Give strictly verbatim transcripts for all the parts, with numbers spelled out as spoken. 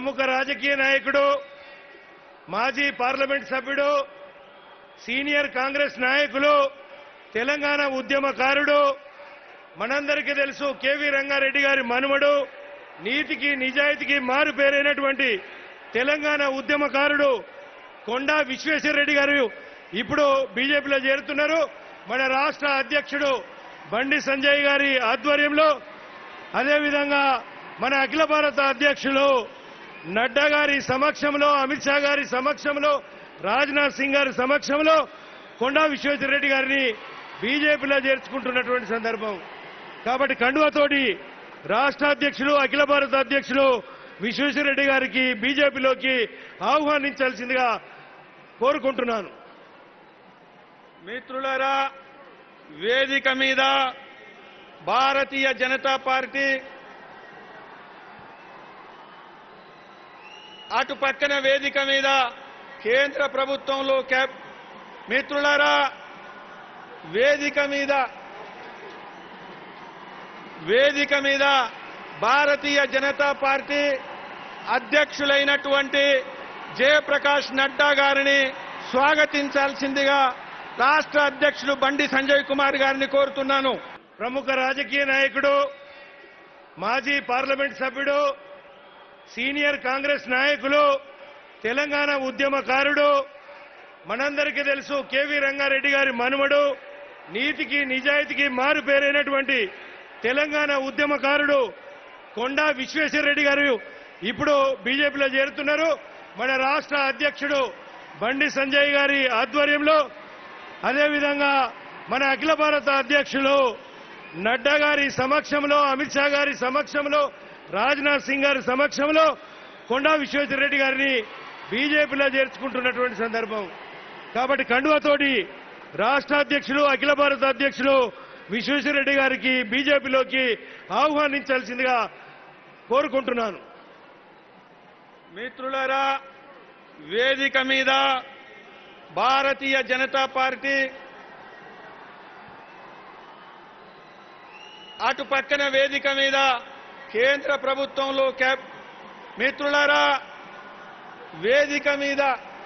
ప్రముఖ రాజకీయ నాయకుడు, మాజీ పార్లమెంట్ సభ్యుడు, సీనియర్ కాంగ్రెస్ నాయకులు, తెలంగాణ ఉద్యమకారుడు, మనందరికీ తెలుసు కేవీ రంగారెడ్డి గారి మనుమడు, నీతికి నిజాయితీకి మారు పేరైనటువంటి తెలంగాణ ఉద్యమకారుడు కొండా విశ్వేశ్వరరెడ్డి గారు ఇప్పుడు బీజేపీలో చేరుతున్నారు. మన రాష్ట్ర అధ్యక్షుడు బండి సంజయ్ గారి ఆధ్వర్యంలో, అదేవిధంగా మన అఖిల భారత అధ్యక్షులు నడ్డా గారి సమక్షంలో, అమిత్ షా గారి సమక్షంలో, రాజ్నాథ్ సింగ్ గారి సమక్షంలో కొండా విశ్వేశ్వరరెడ్డి గారిని బీజేపీలో చేర్చుకుంటున్నటువంటి సందర్భం. కాబట్టి కండువతోటి రాష్ట్ర అధ్యక్షులు, అఖిల భారత అధ్యక్షులు విశ్వేశ్వరరెడ్డి గారికి బీజేపీలోకి ఆహ్వానించాల్సిందిగా కోరుకుంటున్నాను. మిత్రులారా, వేదిక మీద భారతీయ జనతా పార్టీ, అటు పక్కన వేదిక మీద కేంద్ర ప్రభుత్వంలో క్యాబ్ మిత్రులారా వేదిక మీద వేదిక మీద భారతీయ జనతా పార్టీ అధ్యక్షులైనటువంటి జయప్రకాష్ నడ్డా గారిని స్వాగతించాల్సిందిగా రాష్ట్ర అధ్యక్షులు బండి సంజయ్ కుమార్ గారిని కోరుతున్నాను. ప్రముఖ రాజకీయ నాయకుడు, మాజీ పార్లమెంట్ సభ్యుడు, సీనియర్ కాంగ్రెస్ నాయకులు, తెలంగాణ ఉద్యమకారుడు, మనందరికీ తెలుసు కేవీ రంగారెడ్డి గారి మనుమడు, నీతికి నిజాయితీకి మారు పేరైనటువంటి తెలంగాణ ఉద్యమకారుడు కొండా విశ్వేశ్వరరెడ్డి గారు ఇప్పుడు బీజేపీలో చేరుతున్నారు. మన రాష్ట్ర అధ్యక్షుడు బండి సంజయ్ గారి ఆధ్వర్యంలో, అదేవిధంగా మన అఖిల భారత అధ్యక్షులు నడ్డా గారి సమక్షంలో, అమిత్ షా గారి సమక్షంలో, రాజ్నాథ్ సింగ్ గారి సమక్షంలో కొండా విశ్వేశ్వరరెడ్డి గారిని బీజేపీలో చేర్చుకుంటున్నటువంటి సందర్భం. కాబట్టి కండువతోటి రాష్ట్ర అధ్యక్షులు, అఖిల భారత అధ్యక్షులు విశ్వేశ్వరరెడ్డి గారికి బీజేపీలోకి ఆహ్వానించాల్సిందిగా కోరుకుంటున్నాను. మిత్రులారా, వేదిక మీద భారతీయ జనతా పార్టీ, అటు పక్కన వేదిక మీద కేంద్ర ప్రభుత్వంలో క్యాబ్ మిత్రులారా వేదిక మీద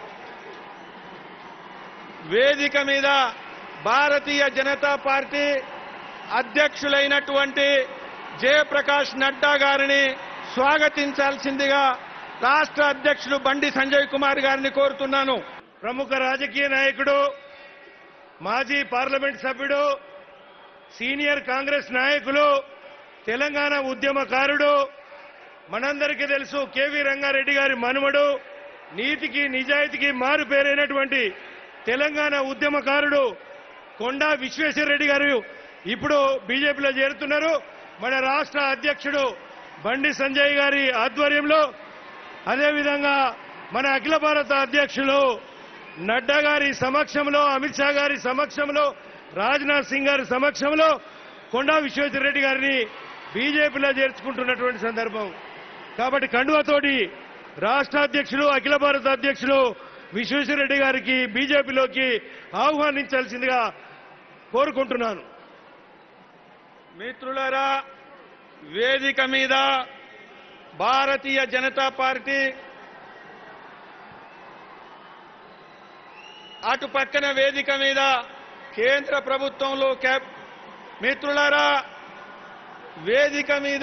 వేదిక మీద భారతీయ జనతా పార్టీ అధ్యక్షులైనటువంటి జయప్రకాష్ నడ్డా గారిని స్వాగతించాల్సిందిగా రాష్ట్ర అధ్యక్షులు బండి సంజయ్ కుమార్ గారిని కోరుతున్నాను. ప్రముఖ రాజకీయ నాయకుడు, మాజీ పార్లమెంట్ సభ్యుడు, సీనియర్ కాంగ్రెస్ నాయకులు, తెలంగాణ ఉద్యమకారుడు, మనందరికీ తెలుసు కేవీ రంగారెడ్డి గారి మనుమడు, నీతికి నిజాయితీకి మారు పేరైనటువంటి తెలంగాణ ఉద్యమకారుడు కొండా విశ్వేశ్వరరెడ్డి గారు ఇప్పుడు బీజేపీలో చేరుతున్నారు. మన రాష్ట్ర అధ్యక్షుడు బండి సంజయ్ గారి ఆధ్వర్యంలో, అదేవిధంగా మన అఖిల భారత అధ్యక్షులు నడ్డా గారి సమక్షంలో, అమిత్ షా గారి సమక్షంలో, రాజ్నాథ్ సింగ్ గారి సమక్షంలో కొండా విశ్వేశ్వరరెడ్డి గారిని బీజేపీలో చేర్చుకుంటున్నటువంటి సందర్భం. కాబట్టి కండువతోటి రాష్ట్ర అధ్యక్షులు, అఖిల భారత అధ్యక్షులు విశ్వేశ్వరరెడ్డి గారికి బీజేపీలోకి ఆహ్వానించాల్సిందిగా కోరుకుంటున్నాను. మిత్రులారా, వేదిక మీద భారతీయ జనతా పార్టీ, అటు పక్కన వేదిక మీద కేంద్ర ప్రభుత్వంలో క్యాబ్ మిత్రులారా వేదిక మీద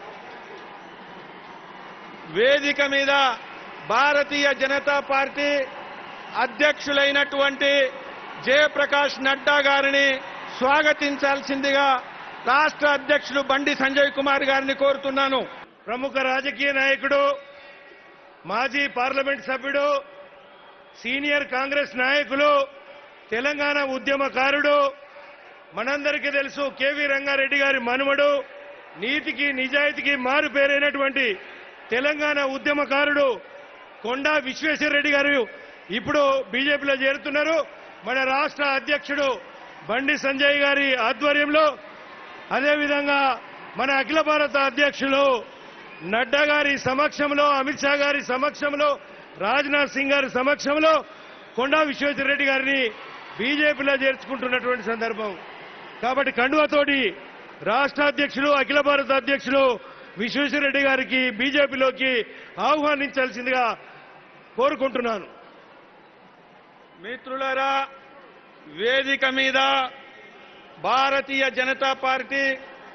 వేదిక మీద భారతీయ జనతా పార్టీ అధ్యక్షులైనటువంటి జయప్రకాష్ నడ్డా గారిని స్వాగతించాల్సిందిగా రాష్ట్ర అధ్యక్షులు బండి సంజయ్ కుమార్ గారిని కోరుతున్నాను. ప్రముఖ రాజకీయ నాయకుడు, మాజీ పార్లమెంట్ సభ్యుడు, సీనియర్ కాంగ్రెస్ నాయకులు, తెలంగాణ ఉద్యమకారుడు, మనందరికీ తెలుసు కేవీ రంగారెడ్డి గారి మనుమడు, నీతికి నిజాయితీకి మారు పేరైనటువంటి తెలంగాణ ఉద్యమకారుడు కొండా విశ్వేశ్వరరెడ్డి గారు ఇప్పుడు బీజేపీలో చేరుతున్నారు. మన రాష్ట్ర అధ్యక్షుడు బండి సంజయ్ గారి ఆధ్వర్యంలో, అదేవిధంగా మన అఖిల భారత అధ్యక్షులు నడ్డా గారి సమక్షంలో, అమిత్ షా గారి సమక్షంలో, రాజ్నాథ్ సింగ్ గారి సమక్షంలో కొండా విశ్వేశ్వరరెడ్డి గారిని బీజేపీలో చేర్చుకుంటున్నటువంటి సందర్భం. కాబట్టి కండువతోటి రాష్ట్ర అధ్యక్షులు, అఖిల భారత అధ్యక్షులు విశ్వేశ్వరరెడ్డి గారికి బీజేపీలోకి ఆహ్వానించాల్సిందిగా కోరుకుంటున్నాను. మిత్రులారా, వేదిక మీద భారతీయ జనతా పార్టీ,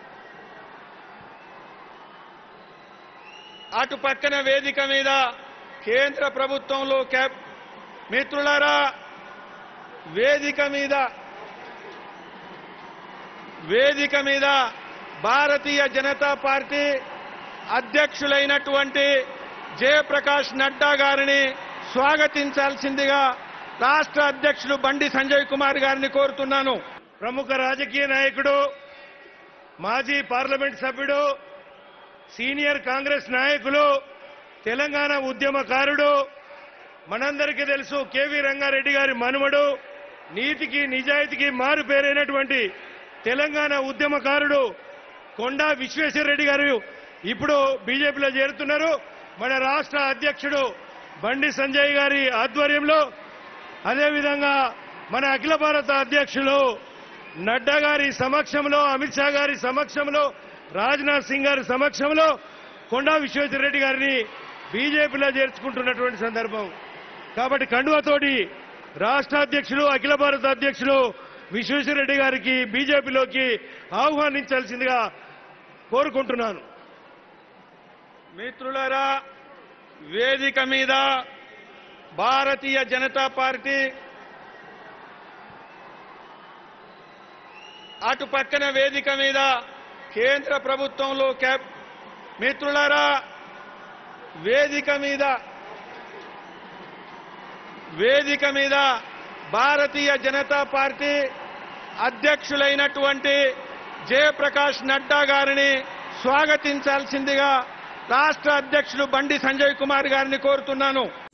అటు పక్కన వేదిక మీద కేంద్ర ప్రభుత్వంలో క్యాబ్ మిత్రులారా వేదిక మీద వేదిక మీద భారతీయ జనతా పార్టీ అధ్యక్షులైనటువంటి జయప్రకాష్ నడ్డా గారిని స్వాగతించాల్సిందిగా రాష్ట్ర అధ్యక్షులు బండి సంజయ్ కుమార్ గారిని కోరుతున్నాను. ప్రముఖ రాజకీయ నాయకుడు, మాజీ పార్లమెంట్ సభ్యుడు, సీనియర్ కాంగ్రెస్ నాయకులు, తెలంగాణ ఉద్యమకారుడు, మనందరికీ తెలుసు కేవీ రంగారెడ్డి గారి మనుమడు, నీతికి నిజాయితీకి మారు పేరైనటువంటి తెలంగాణ ఉద్యమకారుడు కొండా విశ్వేశ్వరరెడ్డి గారు ఇప్పుడు బీజేపీలో చేరుతున్నారు. మన రాష్ట్ర అధ్యక్షుడు బండి సంజయ్ గారి ఆధ్వర్యంలో, అదేవిధంగా మన అఖిల భారత అధ్యక్షులు నడ్డా గారి సమక్షంలో, అమిత్ షా గారి సమక్షంలో, రాజ్నాథ్ సింగ్ గారి సమక్షంలో కొండా విశ్వేశ్వరరెడ్డి గారిని బీజేపీలో చేర్చుకుంటున్నటువంటి సందర్భం. కాబట్టి కండువాతోటి రాష్ట్ర అధ్యక్షులు, అఖిల భారత అధ్యక్షులు విశ్వేశ్వరరెడ్డి గారికి బీజేపీలోకి ఆహ్వానించాల్సిందిగా కోరుకుంటున్నాను. మిత్రులారా, వేదిక మీద భారతీయ జనతా పార్టీ, అటు పక్కన వేదిక మీద కేంద్ర ప్రభుత్వంలో క్యాబ్ మిత్రులారా వేదిక మీద వేదిక మీద భారతీయ జనతా పార్టీ అధ్యక్షులైనటువంటి జయప్రకాష్ నడ్డా గారిని స్వాగతించాల్సిందిగా రాష్ట్ర అధ్యక్షులు బండి సంజయ్ కుమార్ గారిని కోరుతున్నాను.